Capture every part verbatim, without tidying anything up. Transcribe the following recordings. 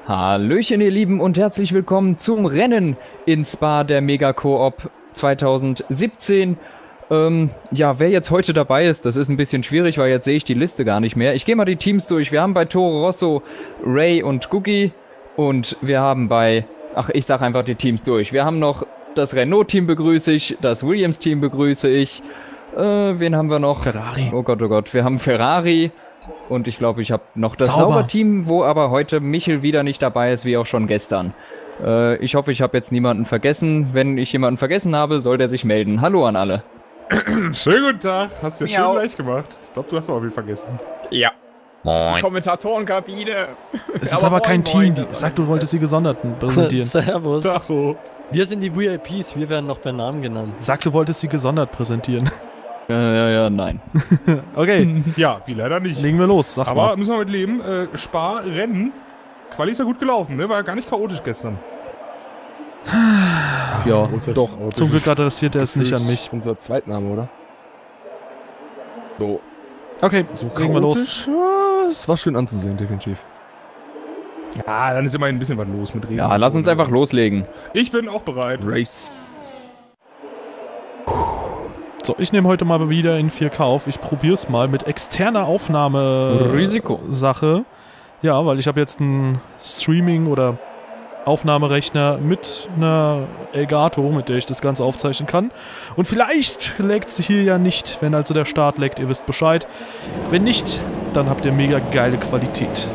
Hallöchen ihr Lieben und herzlich willkommen zum Rennen in Spa der Mega Coop zwanzig siebzehn. Ähm, ja, wer jetzt heute dabei ist, das ist ein bisschen schwierig, weil jetzt sehe ich die Liste gar nicht mehr. Ich gehe mal die Teams durch. Wir haben bei Toro Rosso Ray und Gugi und wir haben bei, ach ich sag einfach die Teams durch. Wir haben noch das Renault-Team begrüße ich, das Williams-Team begrüße ich. Äh, wen haben wir noch? Ferrari. Oh Gott, oh Gott, wir haben Ferrari. Und ich glaube, ich habe noch das Sauber. Sauberteam, wo aber heute Michel wieder nicht dabei ist, wie auch schon gestern. Äh, ich hoffe, ich habe jetzt niemanden vergessen. Wenn ich jemanden vergessen habe, soll der sich melden. Hallo an alle. Schönen guten Tag. Hast du ja Miau. schön leicht gemacht. Ich glaube, du hast aber viel vergessen. Ja. Moin. Kommentatorenkabine. Es ist aber kein Team. Die, sag, du wolltest die Gesonderten präsentieren. Servus. Tacho. Wir sind die V I Ps, wir werden noch per Namen genannt. Sag, du wolltest sie gesondert präsentieren. Ja, ja, ja, nein. Okay, Ja, wie leider nicht. legen wir los. Sag Aber mal. müssen wir mit leben. Äh, Spar, Rennen. Quali ist ja gut gelaufen, ne? War ja gar nicht chaotisch gestern. Ja, Doch. Zum Glück adressiert er es nicht an mich. Unser Zweitname, oder? So. Okay, legen wir los. Ja, es war schön anzusehen, definitiv. Ja, dann ist immerhin ein bisschen was los mit Reden. ja, und lass so. uns einfach loslegen. Ich bin auch bereit. Race. So, ich nehme heute mal wieder in vier K auf. Ich probiere es mal mit externer Aufnahme. Risiko. Sache. Ja, weil ich habe jetzt einen Streaming- oder Aufnahmerechner mit einer Elgato, mit der ich das Ganze aufzeichnen kann. Und vielleicht laggt es hier ja nicht, wenn also der Start laggt, ihr wisst Bescheid. Wenn nicht, dann habt ihr mega geile Qualität.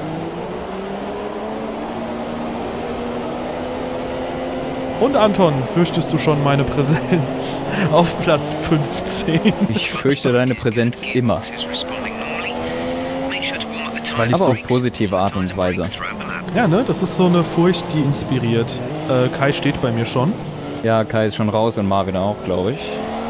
Und Anton, fürchtest du schon meine Präsenz auf Platz fünfzehn? Ich fürchte deine Präsenz immer. Weil ich Aber so, auf positive Art und Weise. ja, ne, das ist so eine Furcht, die inspiriert. Äh, Kai steht bei mir schon. Ja, Kai ist schon raus und Marvin auch, glaube ich.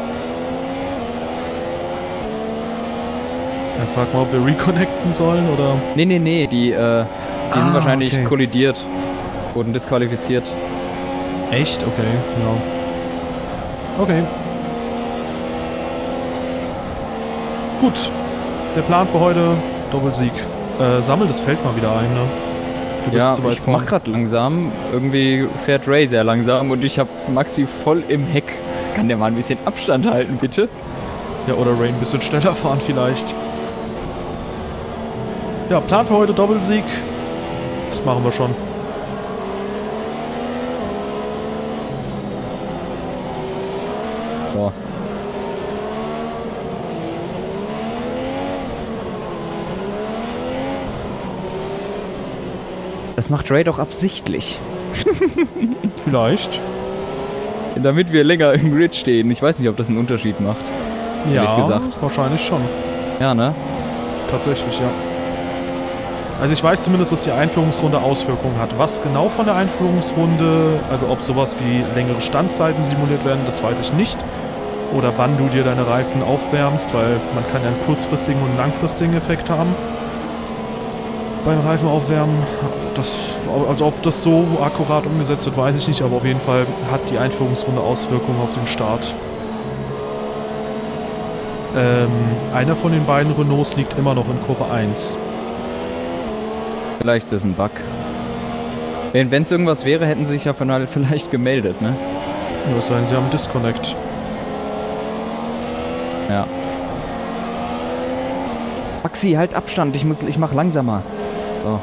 Dann frag mal, ob wir reconnecten sollen oder... Nee, nee, nee, die, äh, die sind Ah, wahrscheinlich okay. kollidiert. Wurden disqualifiziert. Echt? Okay, ja. Okay. Gut. Der Plan für heute, Doppelsieg. Äh, sammel das Feld mal wieder ein, ne? Du bist Ja, zu weit ich vorn. mach grad langsam. Irgendwie fährt Ray sehr langsam und ich hab Maxi voll im Heck. Kann der mal ein bisschen Abstand halten, bitte? Ja, oder Ray ein bisschen schneller fahren vielleicht. Ja, Plan für heute, Doppelsieg. Das machen wir schon. So. Das macht Ray doch absichtlich. Vielleicht. Damit wir länger im Grid stehen. Ich weiß nicht, ob das einen Unterschied macht. Ehrlich Ja, gesagt. wahrscheinlich schon. Ja, ne? Tatsächlich, ja. Also ich weiß zumindest, dass die Einführungsrunde Auswirkungen hat. Was genau von der Einführungsrunde, also ob sowas wie längere Standzeiten simuliert werden, das weiß ich nicht. Oder wann du dir deine Reifen aufwärmst, weil man kann ja einen kurzfristigen und einen langfristigen Effekt haben. Beim Reifen aufwärmen, das, also ob das so akkurat umgesetzt wird, weiß ich nicht, aber auf jeden Fall hat die Einführungsrunde Auswirkungen auf den Start. Ähm, einer von den beiden Renaults liegt immer noch in Kurve eins. Vielleicht ist es ein Bug. Wenn es irgendwas wäre, hätten sie sich ja von- vielleicht gemeldet, ne? Nur es sei denn, sie haben Disconnect. Ja. Maxi, halt Abstand. Ich muss, ich mach langsamer. So.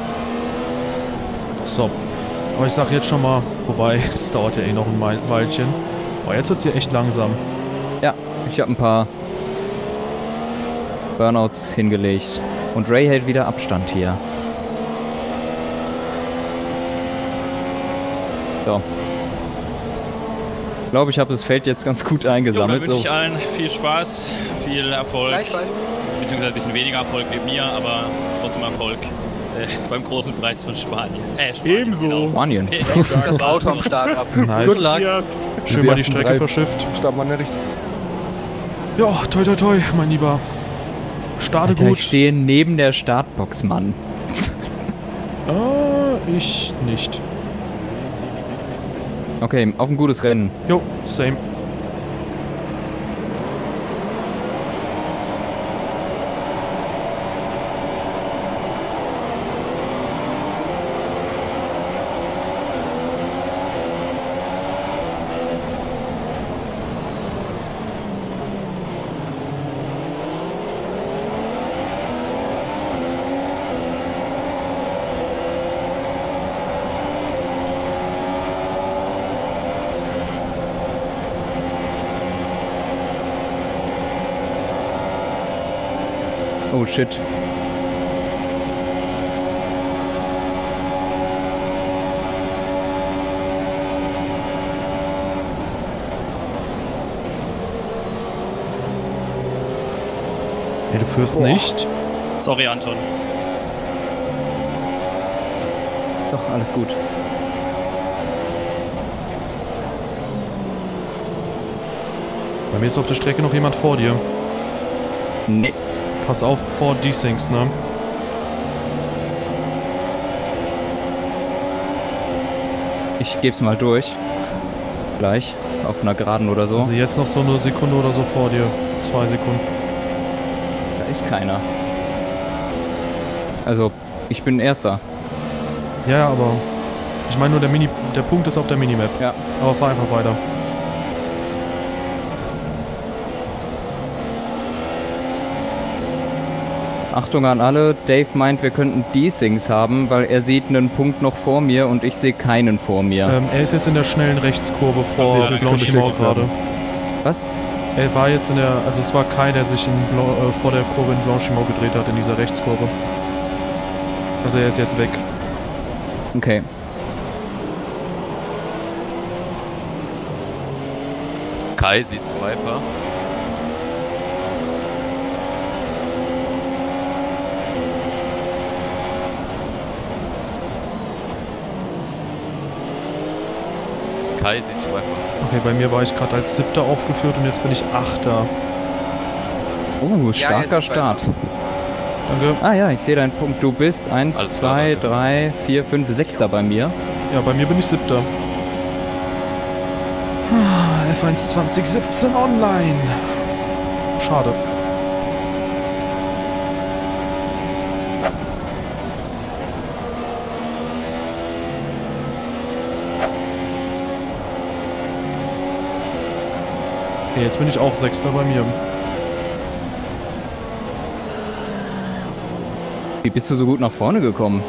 So. Aber ich sag jetzt schon mal, wobei, das dauert ja eh noch ein Mei- Weilchen. Aber jetzt wird's hier echt langsam. Ja, ich habe ein paar Burnouts hingelegt. Und Ray hält wieder Abstand hier. So. Ich glaube, ich habe das Feld jetzt ganz gut Jo, dann eingesammelt. wünsche So. ich allen viel Spaß, viel Erfolg. Gleichfalls. Beziehungsweise ein bisschen weniger Erfolg mit mir, aber trotzdem Erfolg äh, beim großen Preis von Spanien. Äh, Spanien Ebenso. Genau. Spanien. Das Auto am Start ab. Nice. Good luck. Schön Die mal die ersten Strecke drei verschifft. Starten wir in der Richtung. Ja, toi toi toi, mein Lieber. Starte Alter, ich gut. stehe neben der Startbox, Mann. Äh, ich nicht. Okay, auf ein gutes Rennen. Jo, same. Oh shit. Nee, du führst nicht. Sorry, Anton. Doch, alles gut. Bei mir ist auf der Strecke noch jemand vor dir. Nee. Pass auf vor D-Sinks, ne? Ich geb's mal durch. Gleich. Auf einer Geraden oder so. Also jetzt noch so eine Sekunde oder so vor dir. Zwei Sekunden. Da ist keiner. Also, ich bin Erster. Ja, ja, aber ich meine nur, der Mini, der Punkt ist auf der Minimap. Ja. Aber fahr einfach weiter. Achtung an alle, Dave meint, wir könnten D-Sinks haben, weil er sieht einen Punkt noch vor mir und ich sehe keinen vor mir. Ähm, er ist jetzt in der schnellen Rechtskurve vor Also, ich Blanchimont gerade. Was? Er war jetzt in der, also es war Kai, der sich in Blanc, äh, vor der Kurve in Blanchimont gedreht hat, in dieser Rechtskurve. Also er ist jetzt weg. Okay. Kai, siehst du Viper? Kai, siehst du Viper? Okay, bei mir war ich gerade als Siebter aufgeführt und jetzt bin ich Achter. Oh, starker jetzt Start. Danke. Ah ja, ich sehe deinen Punkt. Du bist eins, Alles klar, zwei, danke. drei, vier, fünf, Sechster bei mir. Ja, bei mir bin ich Siebter. F eins zwanzig siebzehn online. Schade. Okay, jetzt bin ich auch Sechster bei mir. Wie bist du so gut nach vorne gekommen?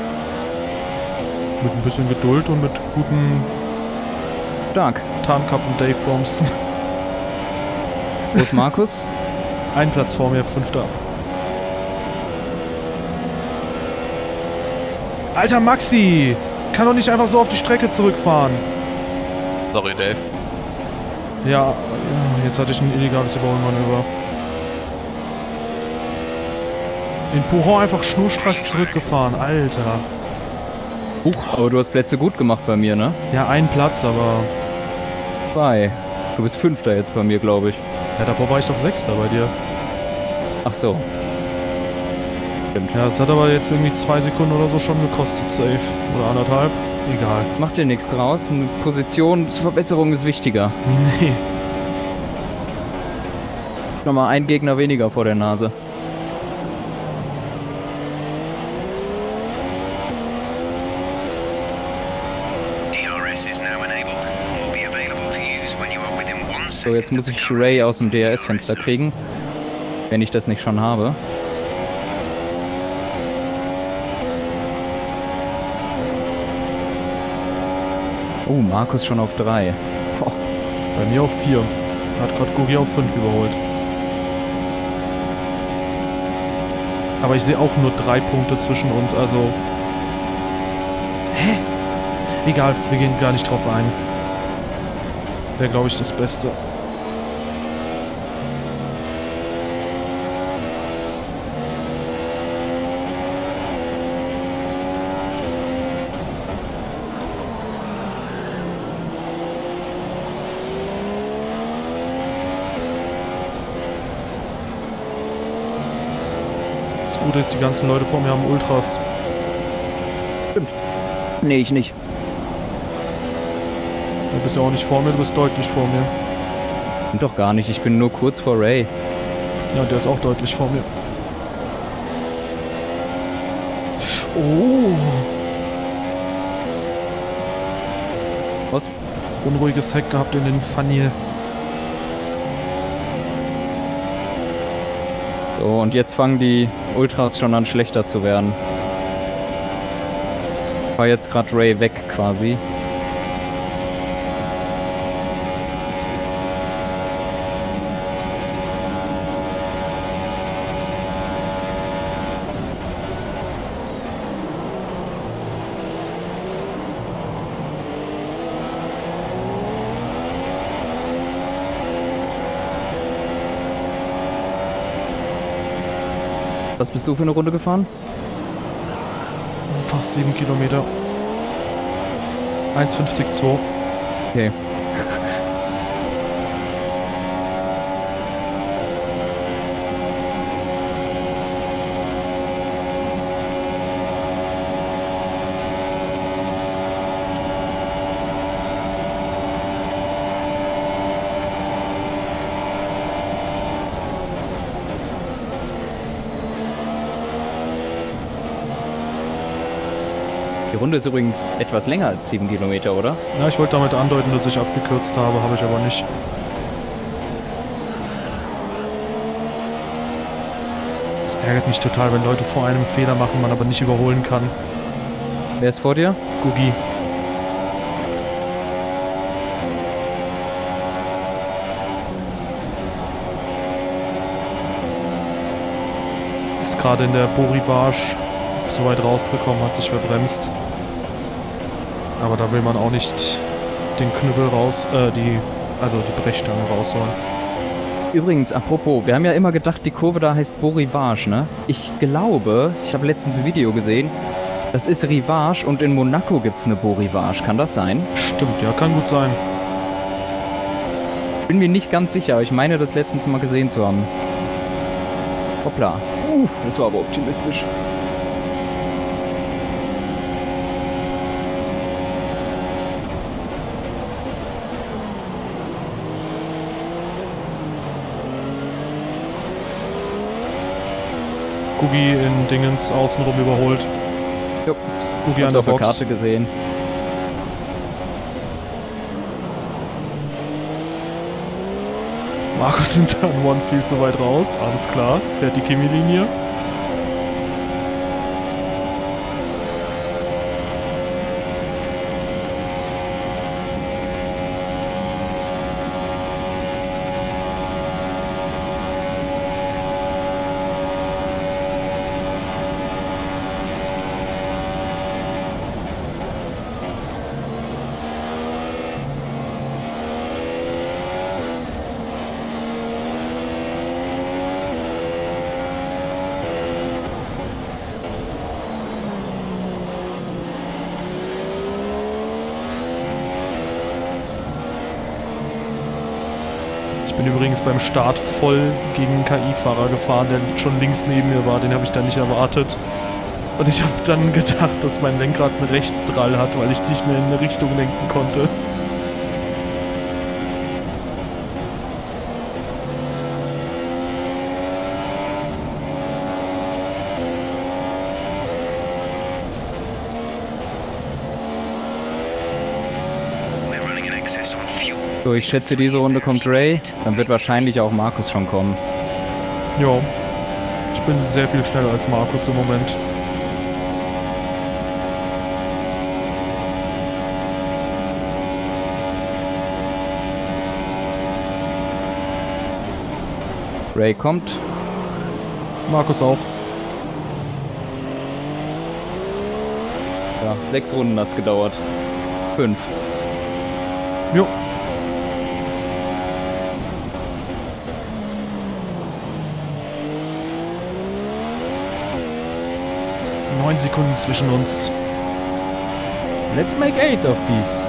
Mit ein bisschen Geduld und mit guten Stark. Tarncup und Dave Bombs. Wo ist Markus? Ein Platz vor mir, Fünfter. Alter Maxi! Kann doch nicht einfach so auf die Strecke zurückfahren. Sorry, Dave. Ja, jetzt hatte ich ein illegales Überholmanöver. In Pouhon einfach schnurstracks zurückgefahren, Alter. Huch, aber du hast Plätze gut gemacht bei mir, ne? Ja, ein Platz, aber... Zwei. Du bist Fünfter jetzt bei mir, glaube ich. Ja, davor war ich doch Sechster bei dir. Ach so. Ja, das hat aber jetzt irgendwie zwei Sekunden oder so schon gekostet, safe. Oder anderthalb. Egal. Mach dir nichts draus. Eine Positionsverbesserung ist wichtiger. Nee. Nochmal ein Gegner weniger vor der Nase. So, jetzt muss ich Ray aus dem D R S-Fenster kriegen. Wenn ich das nicht schon habe. Oh, Markus schon auf drei. Boah. Bei mir auf vier. Hat gerade Gugi auf fünf überholt. Aber ich sehe auch nur drei Punkte zwischen uns, also... Hä? Egal, wir gehen gar nicht drauf ein. Wäre, glaube ich, das Beste. Das Gute ist, die ganzen Leute vor mir haben Ultras. Nee, ich nicht. Du bist ja auch nicht vor mir, du bist deutlich vor mir. Doch gar nicht, ich bin nur kurz vor Ray. Ja, der ist auch deutlich vor mir. Oh. Was? Unruhiges Heck gehabt in den Funnel. So, und jetzt fangen die Ultras schon an schlechter zu werden. War jetzt gerade Ray weg quasi. Was bist du für eine Runde gefahren? Fast sieben Kilometer. eins fünfzig zwei. Okay. Die Runde ist übrigens etwas länger als sieben Kilometer, oder? Ja, ich wollte damit andeuten, dass ich abgekürzt habe, habe ich aber nicht. Es ärgert mich total, wenn Leute vor einem Fehler machen, man aber nicht überholen kann. Wer ist vor dir? Gugi. Ist gerade in der Borivage zu weit rausgekommen, hat sich verbremst. Aber da will man auch nicht den Knüppel raus, äh, die, also die Brechstange rausholen. Übrigens, apropos, wir haben ja immer gedacht, die Kurve da heißt Borivage, ne? Ich glaube, ich habe letztens ein Video gesehen, das ist Rivage und in Monaco gibt es eine Borivage. Kann das sein? Stimmt, ja, kann gut sein. Bin mir nicht ganz sicher, aber ich meine, das letztens mal gesehen zu haben. Hoppla. Uh, das war aber optimistisch. Gugi in Dingens außenrum überholt. Jo, Gugi an hab's der auf der Box. Karte gesehen. Markus in Turn One viel zu weit raus. Alles klar, fährt die Kimi-Linie. Ich bin übrigens beim Start voll gegen einen K I-Fahrer gefahren, der schon links neben mir war. Den habe ich dann nicht erwartet. Und ich habe dann gedacht, dass mein Lenkrad einen Rechtsdrall hat, weil ich nicht mehr in eine Richtung lenken konnte. So, ich schätze, diese Runde kommt Ray. Dann wird wahrscheinlich auch Markus schon kommen. Ja, ich bin sehr viel schneller als Markus im Moment. Ray kommt. Markus auch. Ja, sechs Runden hat's gedauert. Fünf. Jo. Neun Sekunden zwischen uns. Let's make eight of these.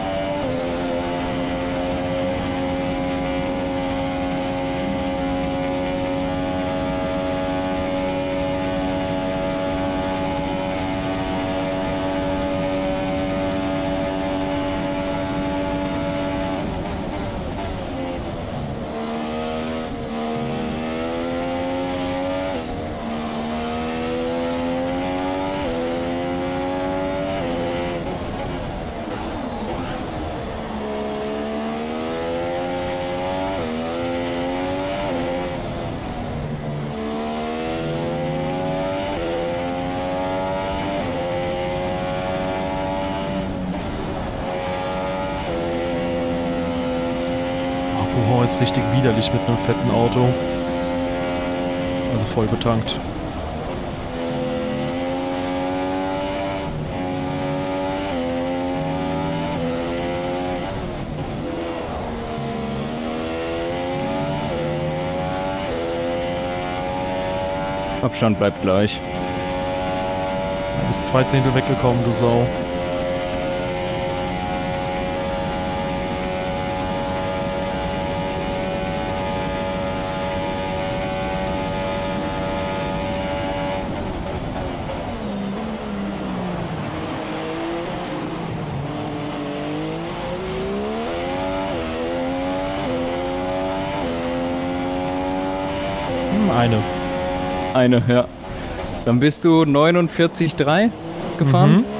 Puhon ist richtig widerlich mit einem fetten Auto. Also voll betankt. Abstand bleibt gleich. Du bist zwei Zehntel weggekommen, du Sau. Eine. Eine, ja. Dann bist du neunundvierzig Komma drei gefahren. Mhm.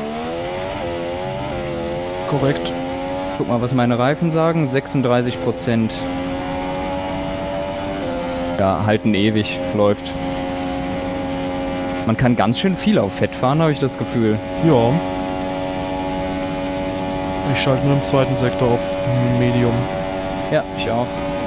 Korrekt. Guck mal, was meine Reifen sagen. sechsunddreißig Prozent. Ja, halten ewig. Läuft. Man kann ganz schön viel auf Fett fahren, habe ich das Gefühl. Ja. Ich schalte nur im zweiten Sektor auf Medium. Ja, ich auch.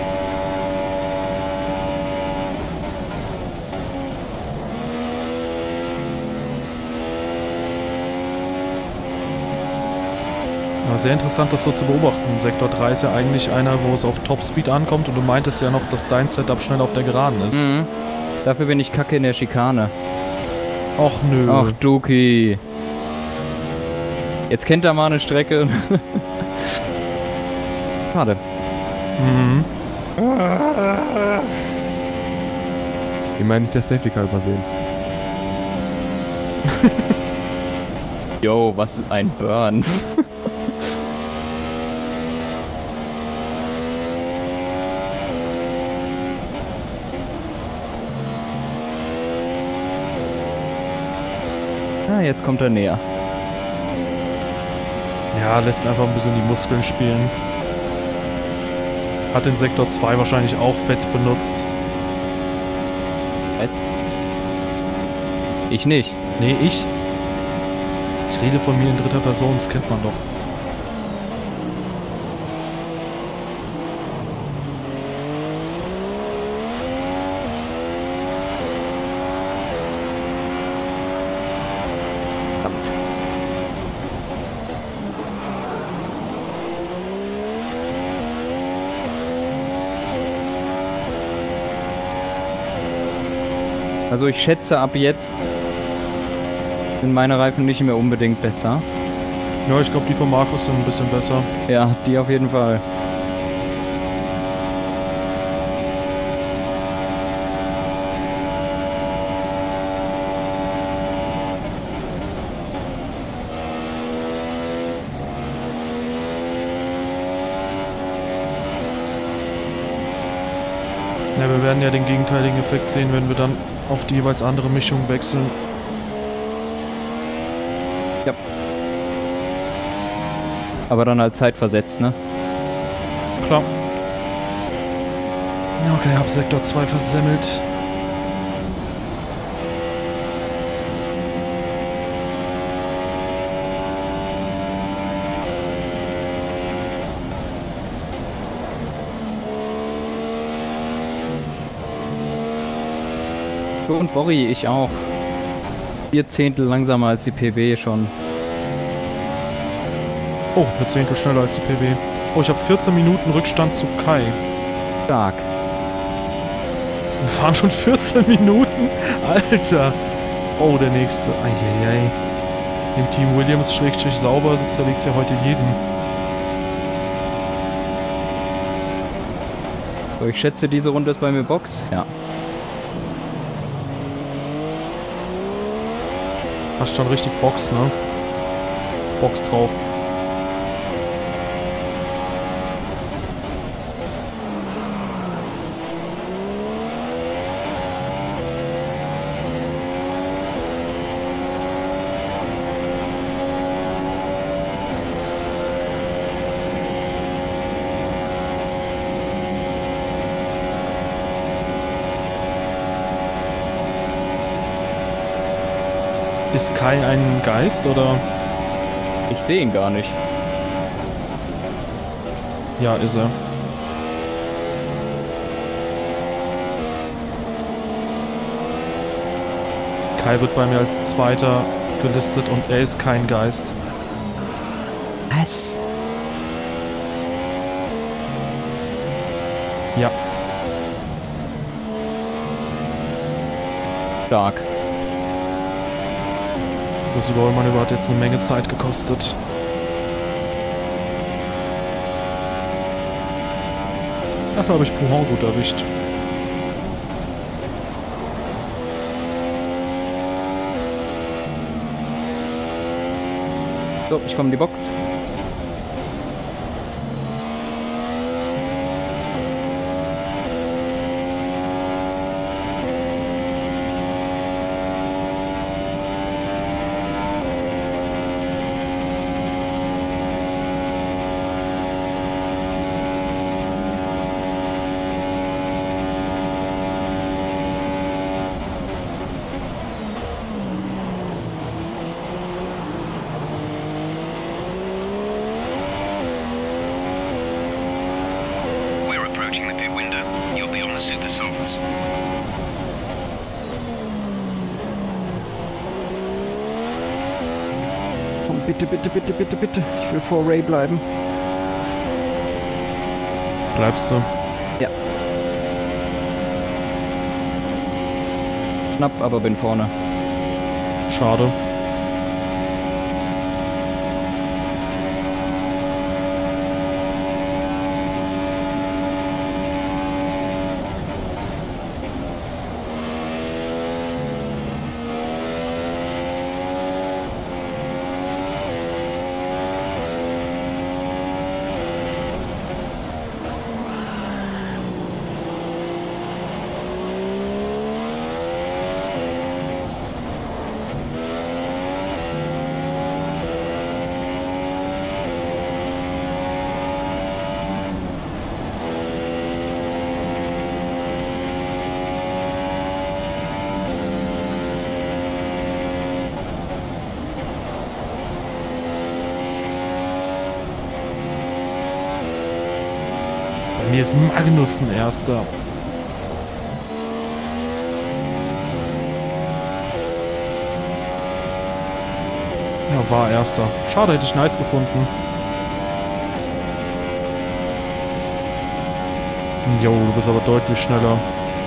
Ja, sehr interessant, das so zu beobachten. Sektor drei ist ja eigentlich einer, wo es auf Topspeed ankommt und du meintest ja noch, dass dein Setup schnell auf der Geraden ist. Mhm. Dafür bin ich kacke in der Schikane. Och nö. Ach, Duki. Jetzt kennt er mal eine Strecke. Schade. Mhm. Ich meine nicht das Safety Car übersehen. Yo, was ist ein Burn? Ah, jetzt kommt er näher. Ja, lässt einfach ein bisschen die Muskeln spielen. Hat in Sektor zwei wahrscheinlich auch Fett benutzt. Was? Ich nicht. Nee, ich? Ich rede von mir in dritter Person, das kennt man doch. Also ich schätze, ab jetzt sind meine Reifen nicht mehr unbedingt besser. Ja, ich glaube, die von Markus sind ein bisschen besser. Ja, die auf jeden Fall. Ja, wir werden ja den gegenteiligen Effekt sehen, wenn wir dann auf die jeweils andere Mischung wechseln. Ja. Aber dann halt zeitversetzt, ne? Klar. Ja, okay, hab Sektor zwei versemmelt. So, und Worry, ich auch. Vier Zehntel langsamer als die P B schon. Oh, eine Zehntel schneller als die P B. Oh, ich habe vierzehn Minuten Rückstand zu Kai. Stark. Wir fahren schon vierzehn Minuten? Alter. Oh, der nächste. Eieiei. Im Team Williams schrägstrich sauber zerlegt ja heute jeden. So, ich schätze, diese Runde ist bei mir Box. Ja. Hast schon richtig Box, ne? Box drauf. Ist Kai ein Geist, oder? Ich sehe ihn gar nicht. Ja, ist er. Kai wird bei mir als Zweiter gelistet und er ist kein Geist. Was? Ja. Stark. Das Überholmanöver hat jetzt eine Menge Zeit gekostet. Dafür habe ich Pouhon gut erwischt. So, ich komme in die Box. Komm, bitte, bitte, bitte, bitte, bitte. Ich will vor Ray bleiben. Bleibst du? Ja. Knapp, aber bin vorne. Schade. Bei mir ist Magnussen Erster. Ja, war Erster. Schade, hätte ich nice gefunden. Jo, du bist aber deutlich schneller.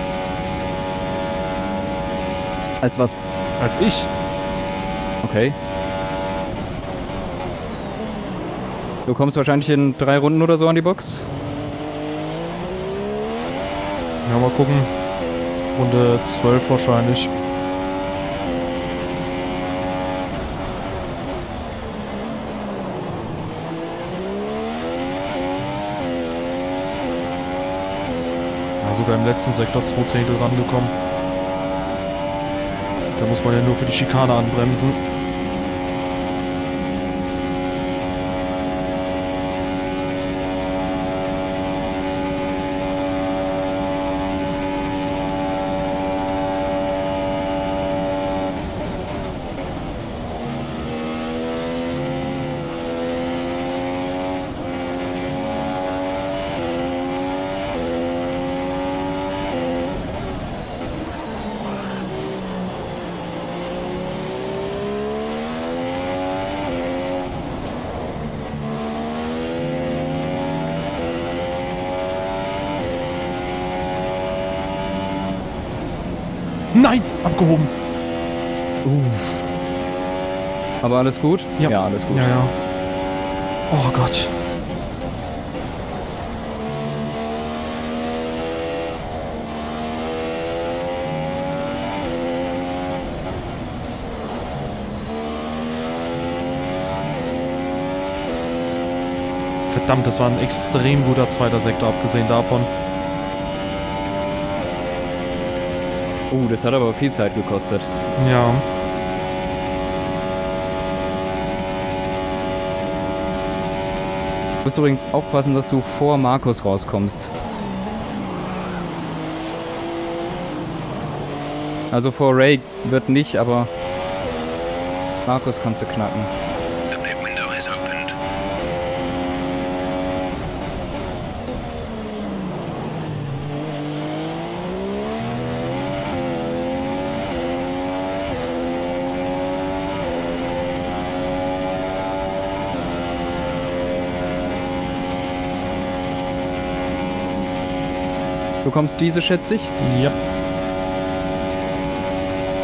Als was? Als ich. Okay. Du kommst wahrscheinlich in drei Runden oder so an die Box. Ja, mal gucken. Runde zwölf wahrscheinlich. Ja, sogar im letzten Sektor zwei Zehntel rangekommen. Da muss man ja nur für die Schikane anbremsen. Nein, abgehoben. Aber alles gut? Ja. Ja, alles gut. Ja, ja. Oh Gott. Verdammt, das war ein extrem guter zweiter Sektor, abgesehen davon. Uh, das hat aber viel Zeit gekostet. Ja. Du musst übrigens aufpassen, dass du vor Markus rauskommst. Also vor Ray wird nicht, aber Markus kannst du knacken. Du kommst diese, schätze ich? Ja.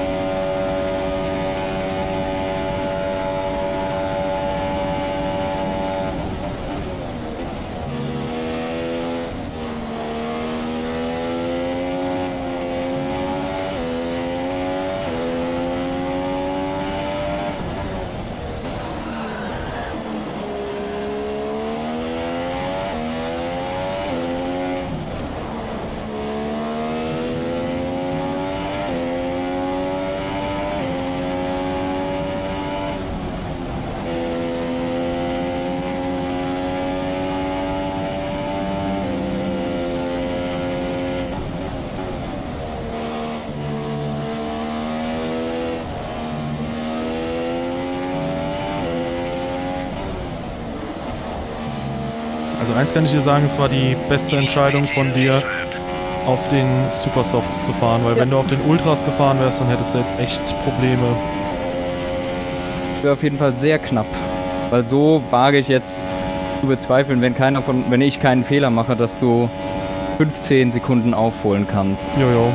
Also eins kann ich dir sagen, es war die beste Entscheidung von dir, auf den Supersofts zu fahren, weil Ja. wenn du auf den Ultras gefahren wärst, dann hättest du jetzt echt Probleme. Wäre auf jeden Fall sehr knapp. Weil so wage ich jetzt zu bezweifeln, wenn keiner von, wenn ich keinen Fehler mache, dass du fünfzehn Sekunden aufholen kannst. Jojo.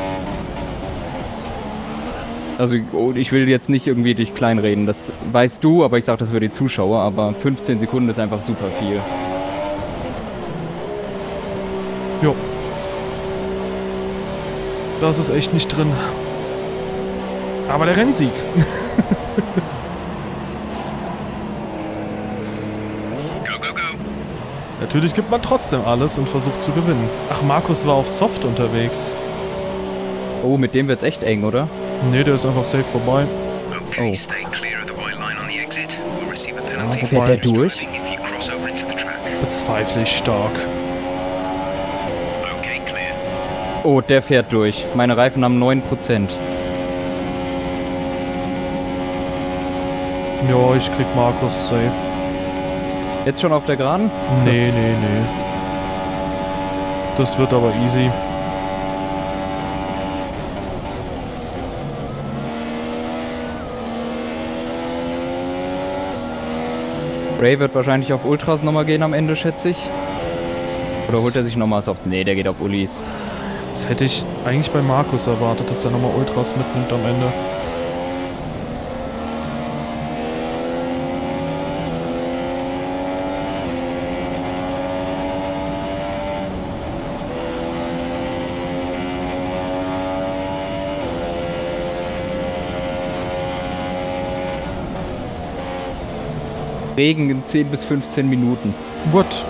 Also ich will jetzt nicht irgendwie dich kleinreden, das weißt du, aber ich sag das für die Zuschauer, aber fünfzehn Sekunden ist einfach super viel. Jo. Das ist echt nicht drin. Aber der Rennsieg. Natürlich gibt man trotzdem alles und versucht zu gewinnen. Ach, Markus war auf Soft unterwegs. Oh, mit dem wird's echt eng, oder? Nee, der ist einfach safe vorbei. Oh. Ja, Fährt vorbei. der durch? Bezweifle ich stark. Oh, der fährt durch. Meine Reifen haben neun Prozent. Ja, ich krieg Markus safe. Jetzt schon auf der Geraden? Nee, nee, nee. Das wird aber easy. Ray wird wahrscheinlich auf Ultras nochmal gehen am Ende, schätze ich. Oder holt er sich nochmal Soft? Nee, der geht auf Ulis. Das hätte ich eigentlich bei Markus erwartet, dass der nochmal Ultras mitnimmt am Ende. Regen in zehn bis fünfzehn Minuten. What?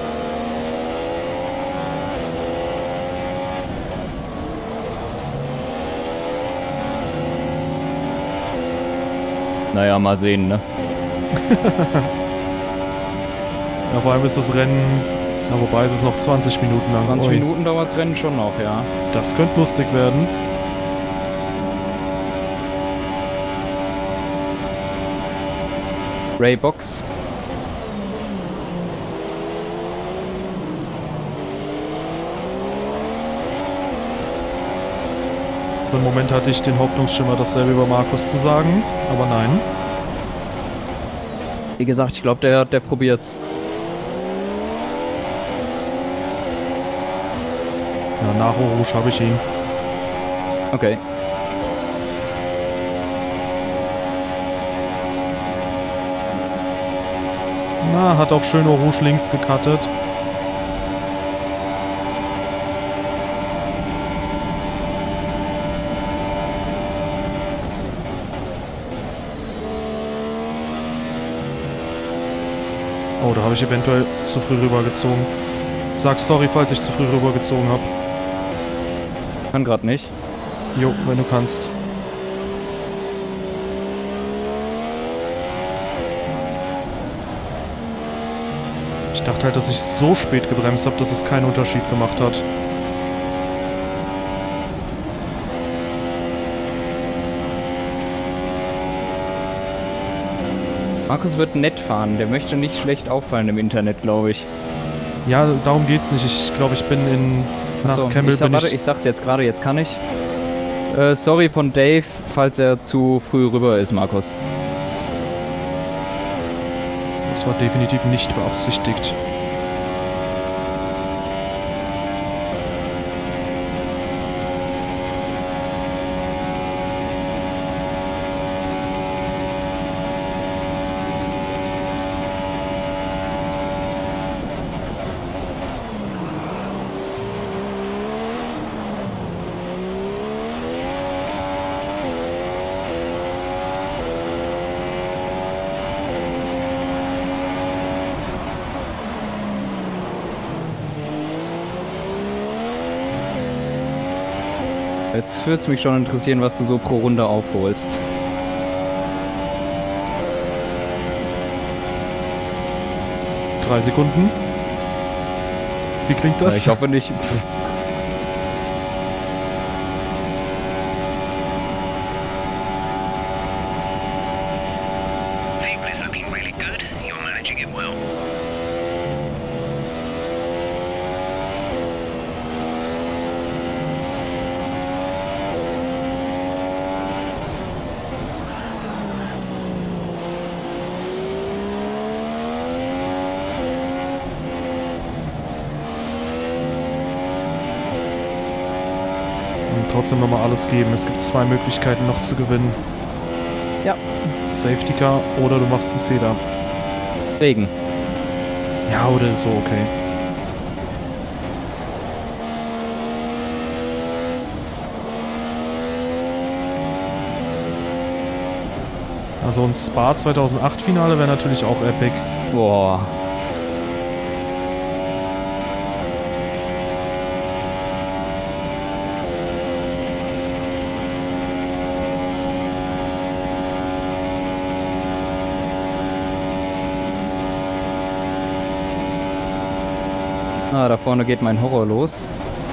Naja, mal sehen, ne? Ja, vor allem ist das Rennen... Na, wobei es ist noch zwanzig Minuten lang. zwanzig Ui. Minuten dauert das Rennen schon noch, ja. Das könnte lustig werden. Ray Box. Für einen Moment hatte ich den Hoffnungsschimmer, dasselbe über Markus zu sagen, aber nein. Wie gesagt, ich glaube, der, der probiert's. Ja, nach Eau Rouge habe ich ihn. Okay. Na, hat auch schön Eau Rouge links gecuttet. Oh, da habe ich eventuell zu früh rübergezogen. Sag sorry, falls ich zu früh rübergezogen habe. Kann grad nicht. Jo, wenn du kannst. Ich dachte halt, dass ich so spät gebremst habe, dass es keinen Unterschied gemacht hat. Markus wird nett fahren. Der möchte nicht schlecht auffallen im Internet, glaube ich. Ja, darum geht's nicht. Ich glaube, ich bin in... Nach Achso, Campbell ich, sag, bin warte, ich... ich sag's jetzt gerade, jetzt kann ich. Äh, sorry von Dave, falls er zu früh rüber ist, Markus. Das war definitiv nicht beabsichtigt. Jetzt würde es mich schon interessieren, was du so pro Runde aufholst. Drei Sekunden. Wie klingt das? Ja, ich hoffe nicht. Pff. trotzdem nochmal alles geben. Es gibt zwei Möglichkeiten noch zu gewinnen. Ja. Safety Car oder du machst einen Fehler. Regen. Ja, oder so, okay. Also ein Spa zweitausendacht Finale wäre natürlich auch epic. Boah. Ah, da vorne geht mein Horror los.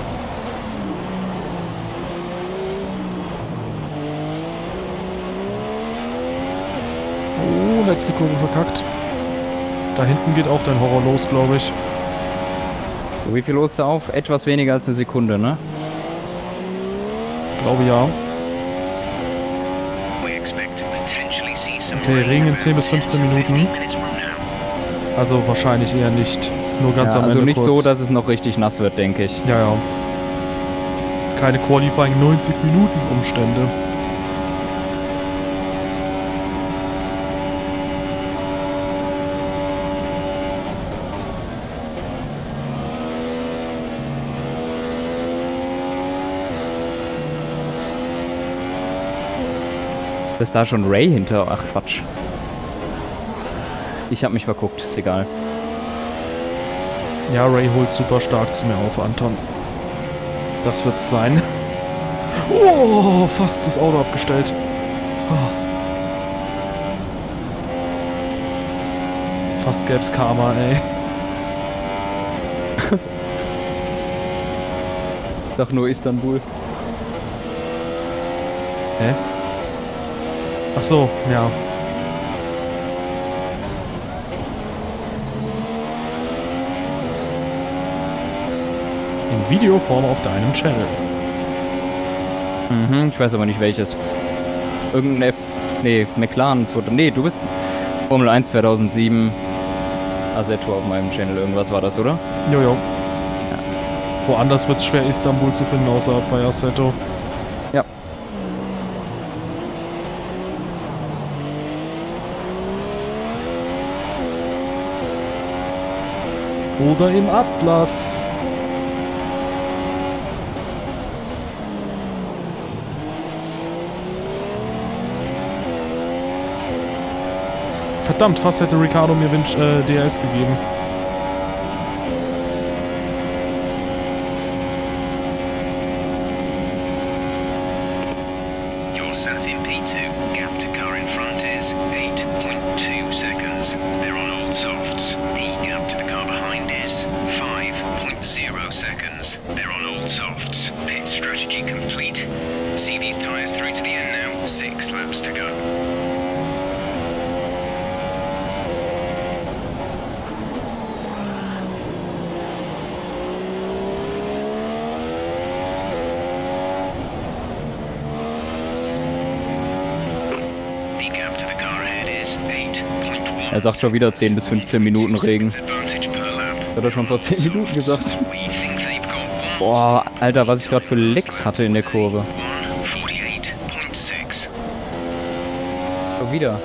Oh, letzte Kurve verkackt. Da hinten geht auch dein Horror los, glaube ich. So, wie viel holst du auf? Etwas weniger als eine Sekunde, ne? Glaube ja. Okay, Regen in zehn bis fünfzehn Minuten. Also wahrscheinlich eher nicht. Nur ganz Ja, am also Ende nicht kurz. so, dass es noch richtig nass wird, denke ich. Ja, ja. Keine Qualifying neunzig Minuten Umstände. Ist da schon Ray hinter? Ach, Quatsch. Ich hab mich verguckt, ist egal. Ja, Ray holt super stark zu mir auf, Anton. Das wird's sein. Oh, fast das Auto abgestellt. Oh. Fast gäb's Karma, ey. Doch nur Istanbul. Hä? Ach so, ja. In Videoform auf deinem Channel. Mhm, ich weiß aber nicht welches. Irgendein F... Nee, McLaren. Nee, du bist Formel eins zweitausendsieben. Assetto auf meinem Channel. Irgendwas war das, oder? Jojo. Ja. Woanders wird's schwer, Istanbul zu finden, außer bei Assetto. Ja. Oder im Atlas. Verdammt, fast hätte Ricardo mir Winch, äh, D R S gegeben. You're sat in P two. Gap to car in front is eight point two seconds. They're on old softs. The gap to the car behind is five point zero seconds. They're on old softs. Pit strategy complete. See these tyres through to the end now. Six laps to go. Er sagt schon wieder zehn bis fünfzehn Minuten Regen. Hat er schon vor zehn Minuten gesagt. Boah, Alter, was ich gerade für Lecks hatte in der Kurve. Schon wieder.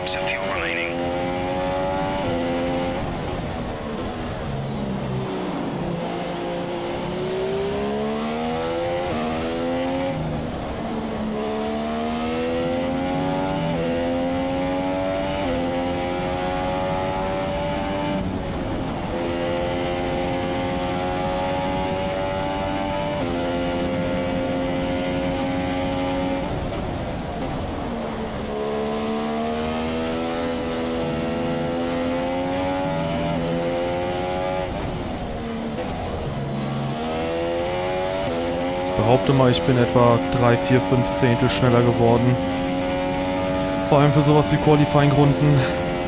laps of fuel remaining. Ich behaupte mal, ich bin etwa drei, vier, fünf Zehntel schneller geworden. Vor allem für sowas wie Qualifying-Runden.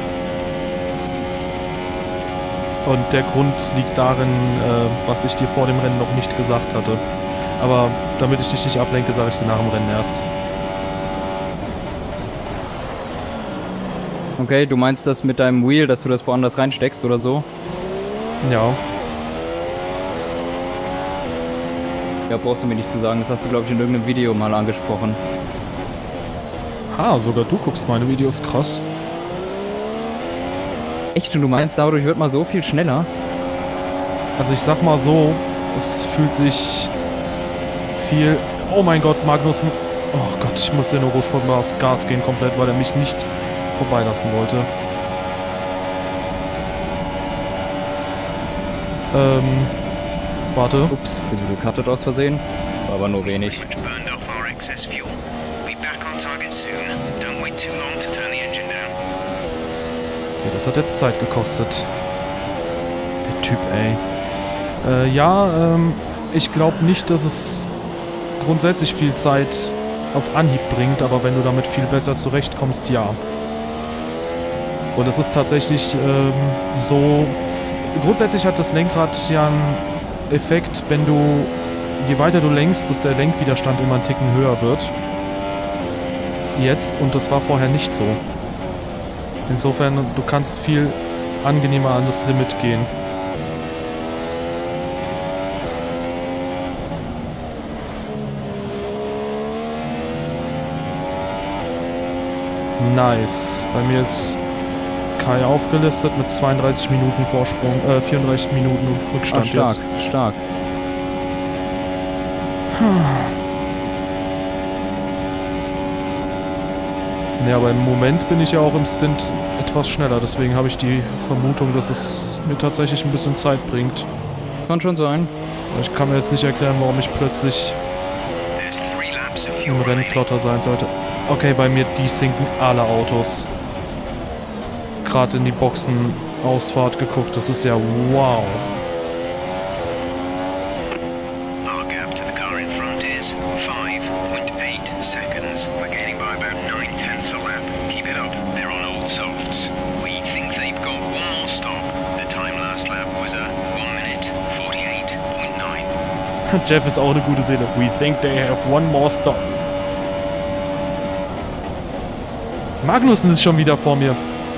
Und der Grund liegt darin, äh, was ich dir vor dem Rennen noch nicht gesagt hatte. Aber damit ich dich nicht ablenke, sage ich dir nach dem Rennen erst. Okay, du meinst das mit deinem Wheel, dass du das woanders reinsteckst oder so? Ja. Ja, brauchst du mir nicht zu sagen. Das hast du, glaube ich, in irgendeinem Video mal angesprochen. Ah, sogar du guckst meine Videos, krass. Echt? Und du meinst, dadurch wird man so viel schneller? Also ich sag mal so, es fühlt sich viel... Oh mein Gott, Magnussen. Oh Gott, ich muss den Rouge vom Gas, Gas gehen komplett, weil er mich nicht vorbeilassen wollte. Ähm... Warte. Ups, bisschen gecuttet aus Versehen. War aber nur wenig. Pretty much burned off our excess fuel. We'll be back on target soon. Don't wait too long to turn the engine down. Okay, das hat jetzt Zeit gekostet. Der Typ, ey. Äh, ja, ähm, ich glaube nicht, dass es grundsätzlich viel Zeit auf Anhieb bringt, aber wenn du damit viel besser zurechtkommst, ja. Und es ist tatsächlich ähm, so... Grundsätzlich hat das Lenkrad ja einen Effekt, wenn du, je weiter du lenkst, dass der Lenkwiderstand immer einen Ticken höher wird. Jetzt, und das war vorher nicht so. Insofern, du kannst viel angenehmer an das Limit gehen. Nice. Bei mir ist Kai aufgelistet mit zweiunddreißig Minuten Vorsprung, äh, vierunddreißig Minuten Rückstand. Ah, stark, jetzt. stark. Ja, aber im Moment bin ich ja auch im Stint etwas schneller, deswegen habe ich die Vermutung, dass es mir tatsächlich ein bisschen Zeit bringt. Kann schon sein. Ich kann mir jetzt nicht erklären, warum ich plötzlich There's three laps of im fuel Rennen remaining. flotter sein sollte. Okay, bei mir desinken alle Autos. Gerade in die Boxenausfahrt geguckt, das ist ja wow. Our gap to the car in front is five point eight seconds. We're gaining by about nine tenths a lap. Keep it up. They're on old softs. We think they've got one more stop. The time last lap was a one minute forty-eight point nine. Jeff ist auch eine gute Seele. We think they have one more stop. Magnussen ist schon wieder vor mir.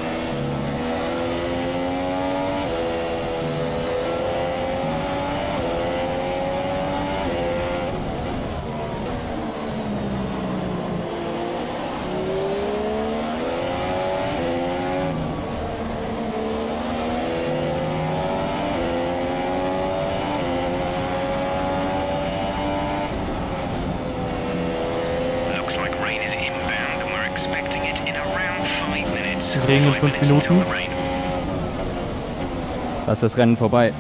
Looks like rain is inbound and we're expecting it in around five minutes. Regen in Five fünf minutes until Minuten. the rain. Da ist das Rennen vorbei.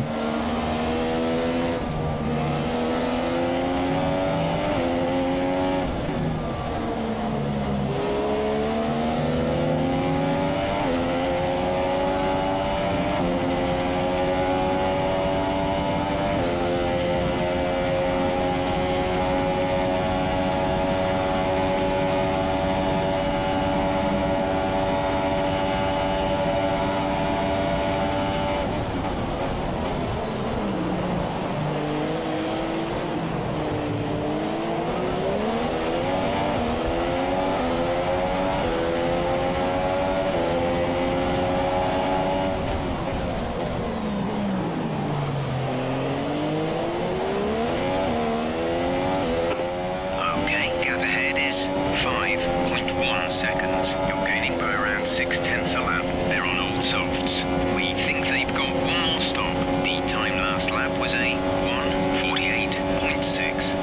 seconds. You're gaining by around six tenths a lap. They're on old softs. We think they've got one more stop. The time last lap was a one forty-eight point six.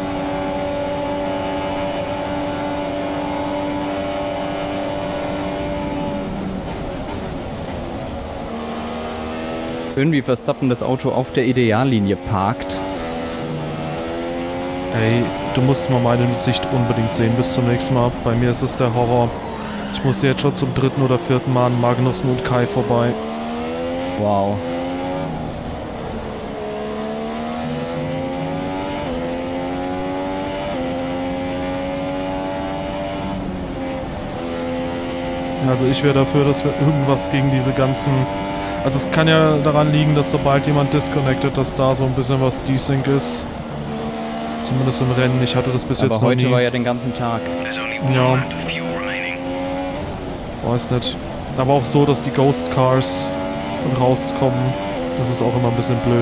Schön, wie Verstappen das Auto auf der Ideallinie parkt. Ey, du musst mal meine Sicht unbedingt sehen. Bis zum nächsten Mal. Bei mir ist es der Horror. Ich musste jetzt schon zum dritten oder vierten Mal an Magnussen und Kai vorbei. Wow. Also ich wäre dafür, dass wir irgendwas gegen diese ganzen... Also es kann ja daran liegen, dass sobald jemand disconnected, dass da so ein bisschen was Desync ist. Zumindest im Rennen. Ich hatte das bis Aber jetzt noch heute nie. war ja den ganzen Tag. Ja. Weiß nicht. Aber auch so, dass die Ghost Cars rauskommen. Das ist auch immer ein bisschen blöd.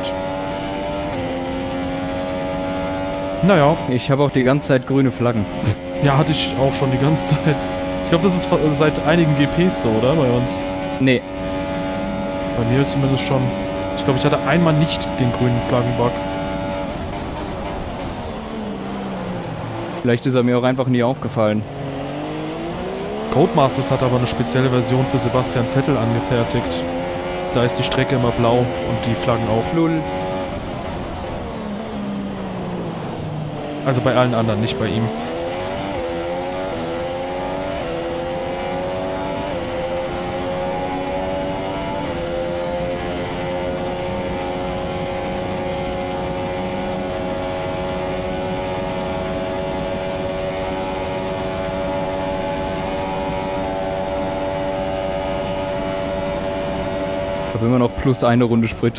Naja. Ich habe auch die ganze Zeit grüne Flaggen. Ja, hatte ich auch schon die ganze Zeit. Ich glaube, das ist seit einigen G Ps so, oder? Bei uns. Nee. Bei mir zumindest schon. Ich glaube, ich hatte einmal nicht den grünen Flaggenbug. Vielleicht ist er mir auch einfach nie aufgefallen. Codemasters hat aber eine spezielle Version für Sebastian Vettel angefertigt. Da ist die Strecke immer blau und die Flaggen auch. Lull. Also bei allen anderen, nicht bei ihm. Ich habe immer noch plus eine Runde Sprit.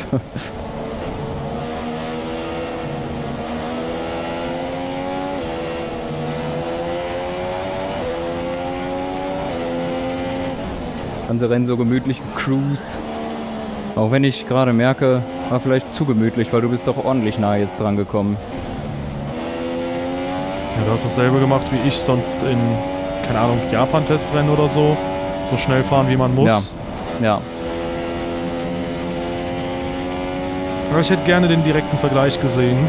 Ganze Rennen so gemütlich gecruised. Auch wenn ich gerade merke, war vielleicht zu gemütlich, weil du bist doch ordentlich nah jetzt dran gekommen. Ja, du hast dasselbe gemacht wie ich sonst in, keine Ahnung, Japan-Testrennen oder so. So schnell fahren, wie man muss. Ja. Ja. Aber ich hätte gerne den direkten Vergleich gesehen.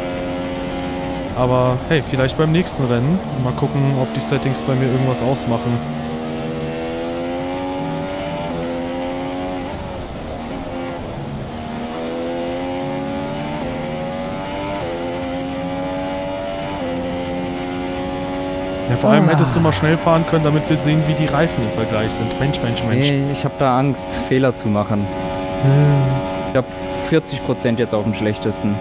Aber hey, vielleicht beim nächsten Rennen. Mal gucken, ob die Settings bei mir irgendwas ausmachen. Ja, vor allem hättest du mal schnell fahren können, damit wir sehen, wie die Reifen im Vergleich sind. Mensch, Mensch, Mensch. Nee, ich habe da Angst, Fehler zu machen. Ich habe vierzig Prozent jetzt auf dem schlechtesten.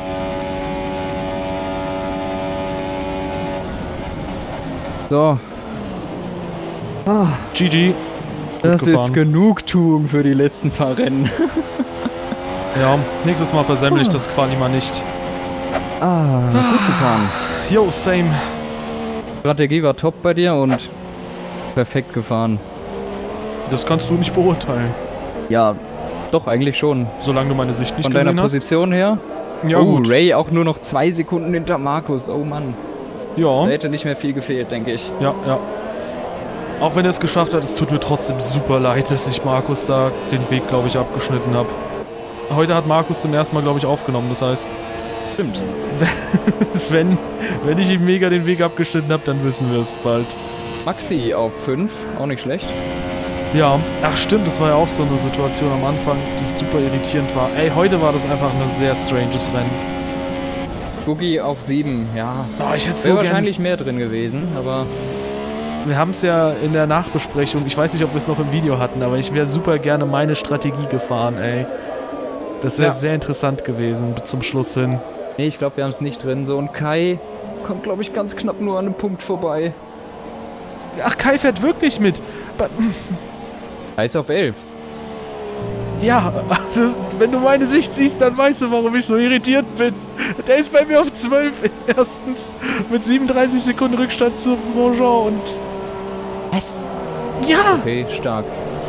So. Ah, G G. das gefahren. ist Genugtuung für die letzten paar Rennen. Ja, nächstes Mal versemmel ich das Quali mal nicht. Ah, gut gefahren. Yo, same. Strategie war top bei dir und perfekt gefahren. Das kannst du nicht beurteilen. Ja, doch, eigentlich schon. Solange du meine Sicht nicht Von gesehen deiner hast. Position her? Ja, oh, gut. Ray auch nur noch zwei Sekunden hinter Markus. Oh Mann. Ja. Da hätte nicht mehr viel gefehlt, denke ich. Ja, ja. Auch wenn er es geschafft hat, es tut mir trotzdem super leid, dass ich Markus da den Weg, glaube ich, abgeschnitten habe. Heute hat Markus zum ersten Mal, glaube ich, aufgenommen. Das heißt, Stimmt. wenn, wenn ich ihm mega den Weg abgeschnitten habe, dann wissen wir es bald. Maxi auf fünf, auch nicht schlecht. Ja, ach stimmt, das war ja auch so eine Situation am Anfang, die super irritierend war. Ey, heute war das einfach ein sehr stranges Rennen. Boogie auf sieben, ja. Oh, ich hätte so Wäre gern... wahrscheinlich mehr drin gewesen, aber Wir haben es ja in der Nachbesprechung, ich weiß nicht, ob wir es noch im Video hatten, aber ich wäre super gerne meine Strategie gefahren, ey. Das wäre Ja. sehr interessant gewesen zum Schluss hin. nee, ich glaube, wir haben es nicht drin. So, und Kai kommt, glaube ich, ganz knapp nur an einem Punkt vorbei. Ach, Kai fährt wirklich mit. Ba- Kai ist auf elf. Ja, also, wenn du meine Sicht siehst, dann weißt du, warum ich so irritiert bin. Der ist bei mir auf zwölf erstens mit siebenunddreißig Sekunden Rückstand zu Grosjean und... Was? Ja! Okay, stark.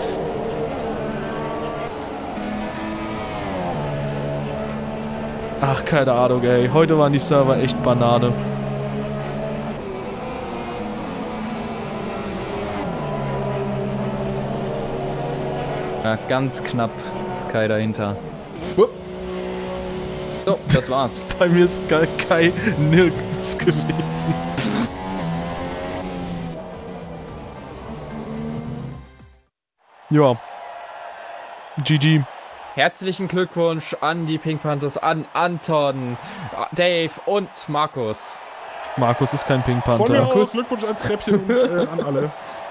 Ach, keine Ahnung, ey. Heute waren die Server echt Banane. Ja, ganz knapp ist Kai dahinter. Hup. So, das war's. Bei mir ist Kai, Kai nirgends gewesen. Ja. G G. Herzlichen Glückwunsch an die Pink Panthers, an Anton, Dave und Markus. Markus ist kein Pink Von mir Panther. aus Glückwunsch ans Treppchen und äh, an alle.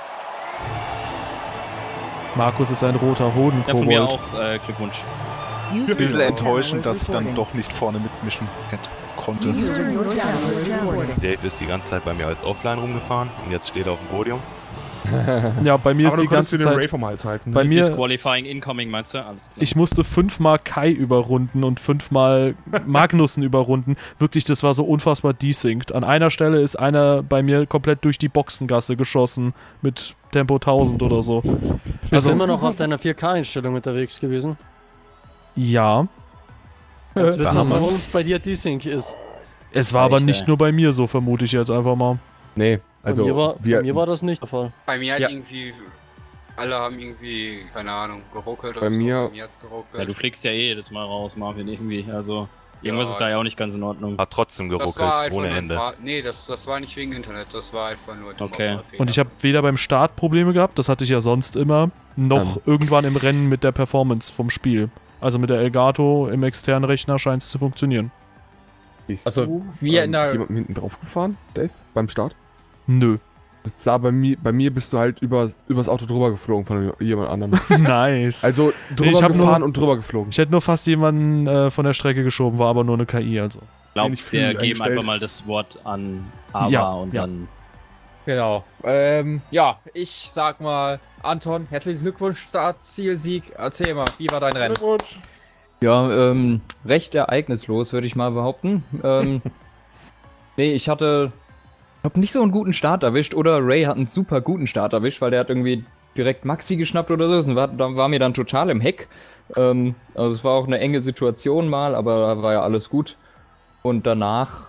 Markus ist ein roter Ja, von mir Hodenkobold. auch äh, Glückwunsch. Ein bisschen enttäuschend, dass ich dann doch nicht vorne mitmischen konnte. Dave ist die ganze Zeit bei mir als Offline rumgefahren und jetzt steht er auf dem Podium. Ja, bei mir Aber ist du die kannst ganze dir den Ray Zeit... vom Hals halten. Bei mir, Disqualifying Incoming, meinst du? Alles klar. ich musste fünfmal Kai überrunden und fünfmal Magnussen überrunden. Wirklich, das war so unfassbar desynced. An einer Stelle ist einer bei mir komplett durch die Boxengasse geschossen mit Tempo tausend oder so. Bist Also- du immer noch auf deiner vier K-Einstellung unterwegs gewesen? Ja, Jetzt wissen wir, Damals. warum es bei dir Desync ist. es war aber Echt, nicht ey. nur bei mir so, vermute ich jetzt einfach mal. Nee, also bei, mir war, wir, bei mir war das nicht der Fall. Bei mir hat Ja. irgendwie, alle haben irgendwie, keine Ahnung, geruckelt Bei oder mir- so. Bei mir hat's geruckelt. Ja, du fliegst ja eh jedes Mal raus, Marvin, irgendwie. Also, irgendwas Ja. ist da ja auch nicht ganz in Ordnung. Hat trotzdem das geruckelt, war einfach ohne nur ein Ende. Fahr- Nee, das, das war nicht wegen Internet, das war einfach nur ein Okay. Fehler. Und ich habe weder beim Start Probleme gehabt, das hatte ich ja sonst immer, noch Ähm. irgendwann im Rennen mit der Performance vom Spiel. Also mit der Elgato im externen Rechner scheint es zu funktionieren. bist Also, du, wir ähm, in der- jemandem hinten drauf gefahren, Dave, beim Start? Nö. Das sah bei mir, bei mir bist du halt über, übers Auto drüber geflogen von jemand anderem. Nice. Also drüber ich hab gefahren nur- und drüber geflogen. Ich hätte nur fast jemanden äh, von der Strecke geschoben, war aber nur eine K I, also. Ich glaube, Wenig viel wir geben eingestellt. einfach mal das Wort an Ava Ja, und ja. dann. Genau. Ähm, ja, ich sag mal, Anton, herzlichen Glückwunsch, Startzielsieg. Erzähl mal, wie war dein Rennen? Glückwunsch. Ja, ähm, recht ereignislos, würde ich mal behaupten. Ähm, nee, ich hatte, ich hab nicht so einen guten Start erwischt, oder Ray hat einen super guten Start erwischt, weil der hat irgendwie direkt Maxi geschnappt oder so. Das war, da war mir dann total im Heck. Ähm, also es war auch eine enge Situation mal, aber da war ja alles gut. Und danach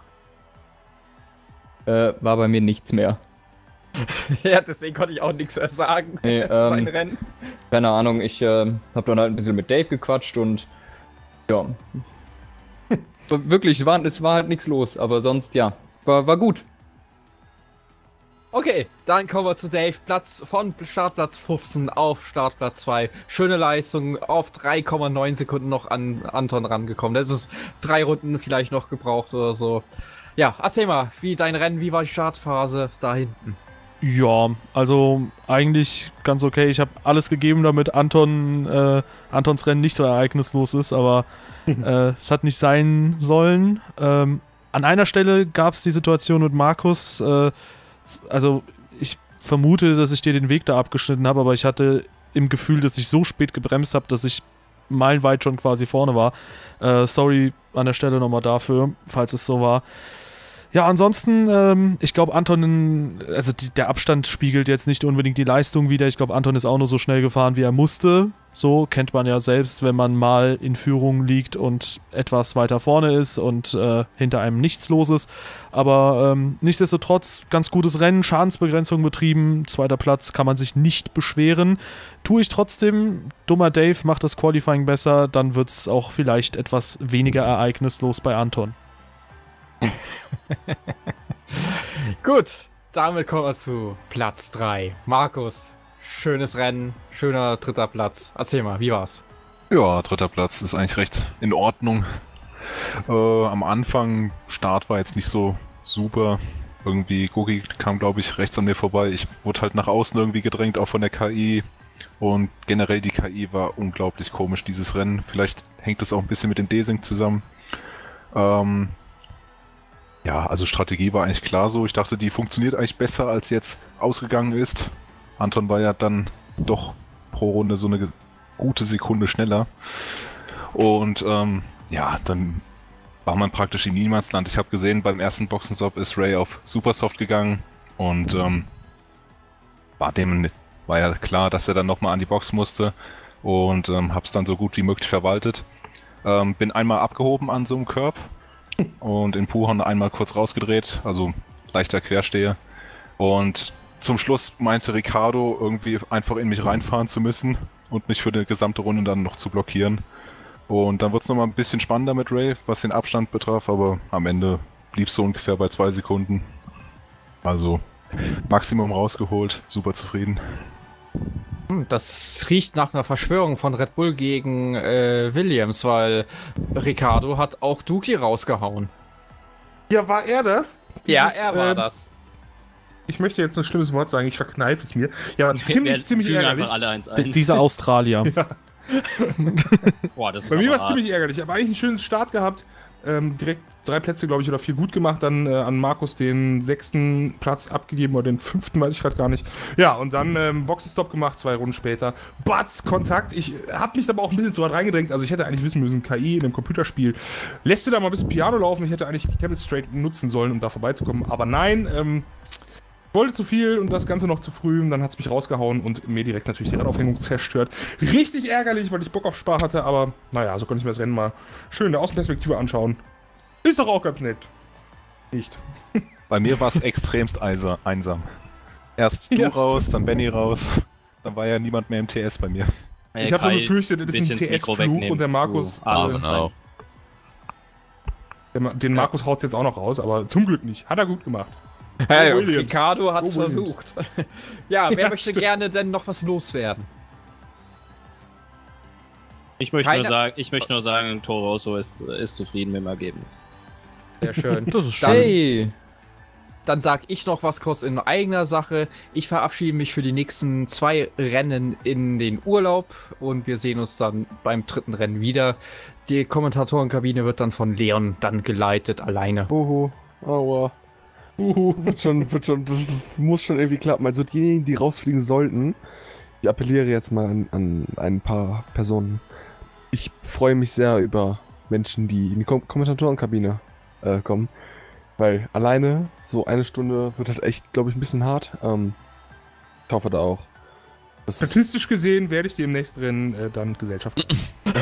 äh, war bei mir nichts mehr. Ja, deswegen konnte ich auch nichts mehr sagen. Nee, zu meinem ähm, Rennen. Keine Ahnung, ich äh, habe dann halt ein bisschen mit Dave gequatscht und ja. Wirklich, es war, es war halt nichts los, aber sonst ja, war, war gut. Okay, dann kommen wir zu Dave. Platz von Startplatz fünfzehn auf Startplatz zwei. Schöne Leistung, auf drei Komma neun Sekunden noch an Anton rangekommen. Das ist drei Runden vielleicht noch gebraucht oder so. Ja, erzähl mal, wie dein Rennen, wie war die Startphase da hinten? Ja, also eigentlich ganz okay. Ich habe alles gegeben, damit Anton äh, Antons Rennen nicht so ereignislos ist, aber äh, es hat nicht sein sollen. Ähm, an einer Stelle gab es die Situation mit Markus, äh, also ich vermute, dass ich dir den Weg da abgeschnitten habe, aber ich hatte im Gefühl, dass ich so spät gebremst habe, dass ich meilenweit schon quasi vorne war. Äh, sorry an der Stelle nochmal dafür, falls es so war. Ja, ansonsten, ähm, ich glaube, Anton, also die, der Abstand spiegelt jetzt nicht unbedingt die Leistung wider. Ich glaube, Anton ist auch nur so schnell gefahren, wie er musste. So kennt man ja selbst, wenn man mal in Führung liegt und etwas weiter vorne ist und äh, hinter einem nichts los ist. Aber ähm, nichtsdestotrotz, ganz gutes Rennen, Schadensbegrenzung betrieben, zweiter Platz, kann man sich nicht beschweren. Tue ich trotzdem, dummer Dave macht das Qualifying besser, dann wird es auch vielleicht etwas weniger ereignislos bei Anton. Gut, damit kommen wir zu Platz drei. Markus, schönes Rennen, schöner dritter Platz. Erzähl mal, wie war's? Ja, dritter Platz ist eigentlich recht in Ordnung. Äh, am Anfang, Start war jetzt nicht so super. Irgendwie, Gogi kam, glaube ich, rechts an mir vorbei. Ich wurde halt nach außen irgendwie gedrängt, auch von der K I. Und generell die K I war unglaublich komisch, dieses Rennen. Vielleicht hängt das auch ein bisschen mit dem Desync zusammen. Ähm, ja, also Strategie war eigentlich klar so. Ich dachte, die funktioniert eigentlich besser, als jetzt ausgegangen ist. Anton war ja dann doch pro Runde so eine ge- gute Sekunde schneller. Und ähm, ja, dann war man praktisch im Niemandsland. Ich habe gesehen, beim ersten Boxenstopp ist Ray auf Supersoft gegangen und ähm, war dem war ja klar, dass er dann nochmal an die Box musste und ähm, habe es dann so gut wie möglich verwaltet. Ähm, bin einmal abgehoben an so einem Curb und in Puhon einmal kurz rausgedreht, also leichter Quersteher. Und zum Schluss meinte Ricciardo irgendwie einfach in mich reinfahren zu müssen und mich für die gesamte Runde dann noch zu blockieren. Und dann wurde es nochmal ein bisschen spannender mit Ray, was den Abstand betraf, aber am Ende blieb es so ungefähr bei zwei Sekunden. Also Maximum rausgeholt, super zufrieden. Das riecht nach einer Verschwörung von Red Bull gegen äh, Williams, weil Ricciardo hat auch Duki rausgehauen. Ja, war er das? Ja, Dieses, er war ähm, das. Ich möchte jetzt ein schlimmes Wort sagen, ich verkneife es mir. Ja, war ziemlich, Wir ziemlich fügen ärgerlich. einfach alle eins D ein. dieser Australier. Ja. Boah, das ist Bei mir aber war es hart. ziemlich ärgerlich. Ich habe eigentlich einen schönen Start gehabt. Ähm, direkt drei Plätze, glaube ich, oder vier gut gemacht. Dann äh, an Markus den sechsten Platz abgegeben oder den fünften, weiß ich gerade gar nicht. Ja, und dann ähm, Boxenstopp gemacht, zwei Runden später. Batz, Kontakt. Ich habe mich aber auch ein bisschen zu weit reingedrängt. Also ich hätte eigentlich wissen müssen, K I in einem Computerspiel lässt du da mal ein bisschen Piano laufen. Ich hätte eigentlich die Cabin Straight nutzen sollen, um da vorbeizukommen. Aber nein, ähm, wollte zu viel und das Ganze noch zu früh. Und dann hat es mich rausgehauen und mir direkt natürlich die Radaufhängung zerstört. Richtig ärgerlich, weil ich Bock auf Spar hatte. Aber naja, so konnte ich mir das Rennen mal schön in der Außenperspektive anschauen. Ist doch auch ganz nett. Nicht. Bei mir war es extremst eiser, einsam. Erst du Ja, raus, dann Benny raus. Dann war ja niemand mehr im T S bei mir. Hey, Ich habe Kai, nur befürchtet, das ist ein bisschen das T Mikro S-Fluch wegnehmen. und der Markus, Du Arsch. äh, Genau. der, Ma- den Markus haut jetzt auch noch raus, aber zum Glück nicht. Hat er gut gemacht. Hey, Go und Williams. Ricciardo hat es Go Williams. versucht. Ja, wer Ja, möchte stimmt. gerne denn noch was loswerden? Ich möchte, Keine- nur sagen, ich möchte nur sagen, Toro Rosso ist, ist zufrieden mit dem Ergebnis. Sehr schön. Das ist schön. Hey! Dann sag ich noch was kurz in eigener Sache. Ich verabschiede mich für die nächsten zwei Rennen in den Urlaub und wir sehen uns dann beim dritten Rennen wieder. Die Kommentatorenkabine wird dann von Leon dann geleitet, alleine. Uhu, aua. Uhu, wird schon, wird schon, das muss schon irgendwie klappen. Also diejenigen, die rausfliegen sollten, ich appelliere jetzt mal an, an ein paar Personen. Ich freue mich sehr über Menschen, die in die Kom Kommentatorenkabine äh, kommen. Weil alleine so eine Stunde wird halt echt, glaube ich, ein bisschen hart. Ähm, ich hoffe da auch. Das ist Statistisch gesehen werde ich demnächst drin äh, dann Gesellschaft machen.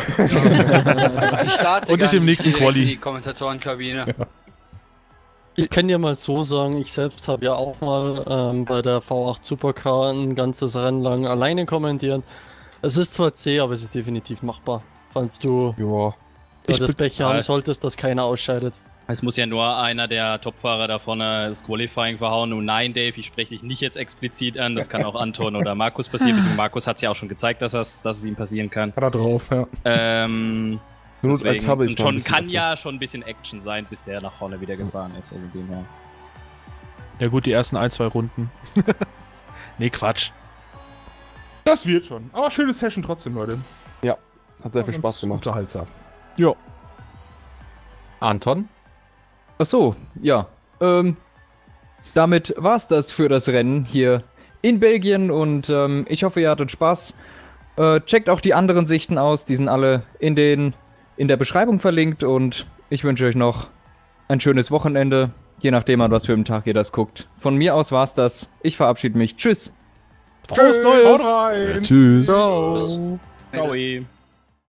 Ich starte Und gar nicht im nächsten direkt Quali. in die Kommentatorenkabine. Ja. Ich kann ja mal so sagen, ich selbst habe ja auch mal ähm, bei der V acht Supercar ein ganzes Rennen lang alleine kommentiert. Es ist zwar zäh, aber es ist definitiv machbar. Falls du ja. da Ich das be- Pech haben solltest, dass keiner ausscheidet. Es muss ja nur einer der Topfahrer da vorne das Qualifying verhauen. Und nein, Dave, ich spreche dich nicht jetzt explizit an. Das kann auch Anton oder Markus passieren. Beziehungsweise Markus hat es ja auch schon gezeigt, dass, dass es ihm passieren kann. Hat er drauf, ja. Ähm, Nur als deswegen, habe ich und noch ein schon bisschen kann ja etwas. schon ein bisschen Action sein, bis der nach vorne wieder gefahren ist. Also dem her. Ja gut, die ersten ein, zwei Runden. Nee, Quatsch. Das wird schon. Aber schöne Session trotzdem, Leute. Ja, hat sehr viel Spaß Ganz gemacht. Unterhaltsam. Ja. Anton? Ach so, ja. Ähm, damit war's das für das Rennen hier in Belgien und ähm, ich hoffe, ihr hattet Spaß. Äh, checkt auch die anderen Sichten aus, die sind alle in, den, in der Beschreibung verlinkt und ich wünsche euch noch ein schönes Wochenende, je nachdem an was für einen Tag ihr das guckt. Von mir aus war's das. Ich verabschiede mich. Tschüss. Frohes Neues! Haut rein! Tschüss. Ciao. Ciao.